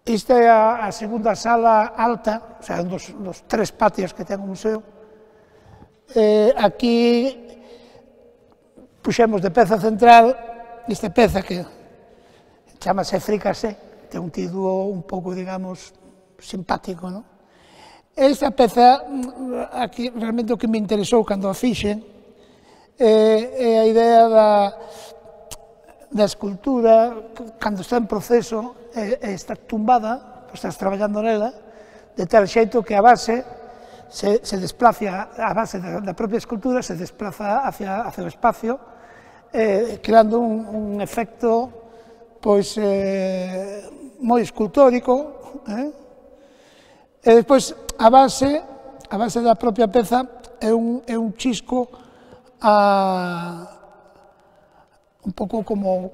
Esta é a segunda sala alta, o sea, dos tres patios que ten o museo. Aquí puxemos de peza central esta peza que chamase Fricassé, ten un título un pouco, digamos, simpático, non? Esta peza, aquí, realmente o que me interesou cando a fixen, é a idea da escultura, cando está en proceso, está tumbada, estás traballando nela, de tal xeito que a base se desplaza, a base da propia escultura se desplaza hacia o espacio, creando un efecto pois moi escultórico, e despois a base da propia peza é un chisco un pouco como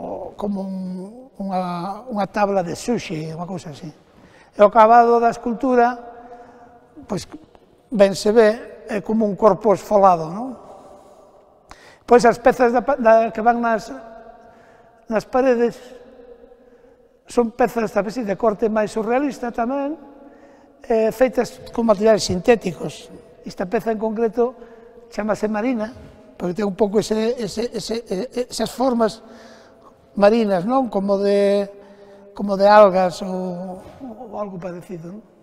unha tabla de sushi, unha cousa así. E o acabado da escultura, pois, ben se ve, é como un corpo esfolado, non? Pois as pezas que van nas paredes son pezas, talvez, de corte máis surrealista tamén, feitas con materiais sintéticos. Esta peza en concreto chamase Marina, porque ten un pouco esas formas marinas, non? Como de algas ou algo parecido, non?